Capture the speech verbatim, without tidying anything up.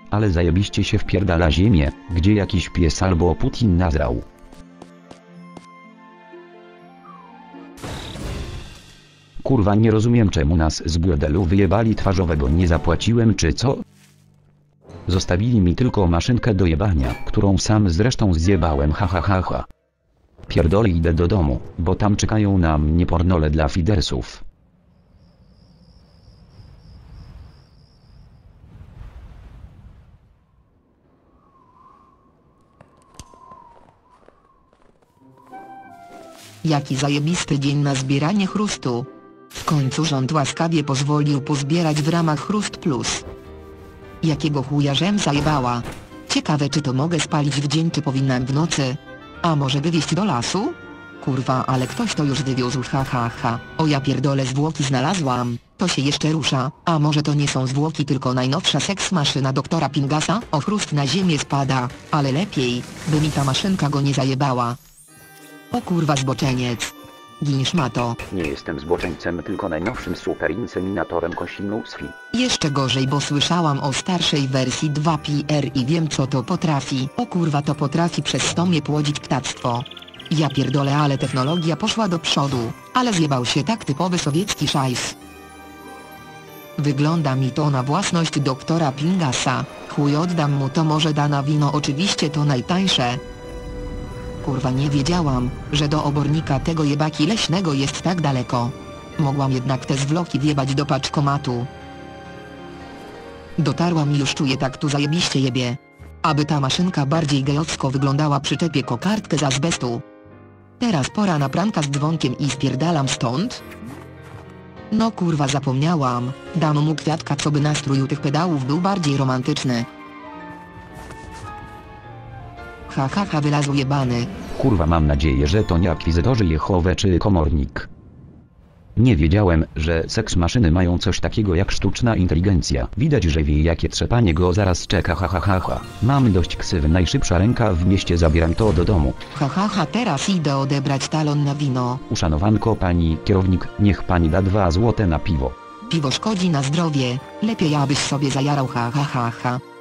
ale zajebiście się wpierdala ziemię, gdzie jakiś pies albo Putin nazrał. Kurwa, nie rozumiem, czemu nas z burdelu wyjebali, twarzowego nie zapłaciłem czy co? Zostawili mi tylko maszynkę do jebania, którą sam zresztą zjebałem, ha ha ha ha. Pierdolę, idę do domu, bo tam czekają na mnie pornole dla fidersów. Jaki zajebisty dzień na zbieranie chrustu. W końcu rząd łaskawie pozwolił pozbierać w ramach Chrust Plus. Jakiego chuja żem zajebała? Ciekawe, czy to mogę spalić w dzień, czy powinnam w nocy? A może wywieźć do lasu? Kurwa, ale ktoś to już wywiózł, ha ha ha. O ja pierdolę, zwłoki znalazłam. To się jeszcze rusza. A może to nie są zwłoki, tylko najnowsza seks maszyna doktora Pingasa? O, chrust na ziemię spada. Ale lepiej, by mi ta maszynka go nie zajebała. O kurwa, zboczeniec. Gin szmato. Nie jestem zboczeńcem, tylko najnowszym superinseminatorem kosinusfi. Jeszcze gorzej, bo słyszałam o starszej wersji dwa P R i wiem, co to potrafi. O kurwa, to potrafi przez stomie płodzić ptactwo. Ja pierdolę, ale technologia poszła do przodu. Ale zjebał się tak typowy sowiecki szajs. Wygląda mi to na własność doktora Pingasa. Chuj, oddam mu to, może da na wino, oczywiście to najtańsze. Kurwa, nie wiedziałam, że do obornika tego jebaki leśnego jest tak daleko. Mogłam jednak te zwłoki wjebać do paczkomatu. Dotarłam i już czuję, tak tu zajebiście jebie. Aby ta maszynka bardziej gejowsko wyglądała, przyczepię kokardkę z azbestu. Teraz pora na pranka z dzwonkiem i spierdalam stąd. No kurwa, zapomniałam. Dano mu kwiatka, co by nastrój u tych pedałów był bardziej romantyczny. Ha ha ha, wylazł jebany. Kurwa, mam nadzieję, że to nie akwizytorzy Jehowe czy komornik. Nie wiedziałem, że seks maszyny mają coś takiego jak sztuczna inteligencja. Widać, że wie, jakie trzepanie go zaraz czeka, ha ha ha ha. Mam dość ksywy, najszybsza ręka w mieście, zabieram to do domu. Ha ha ha, teraz idę odebrać talon na wino. Uszanowanko pani kierownik, niech pani da dwa złote na piwo. Piwo szkodzi na zdrowie, lepiej abyś sobie zajarał, ha ha ha ha.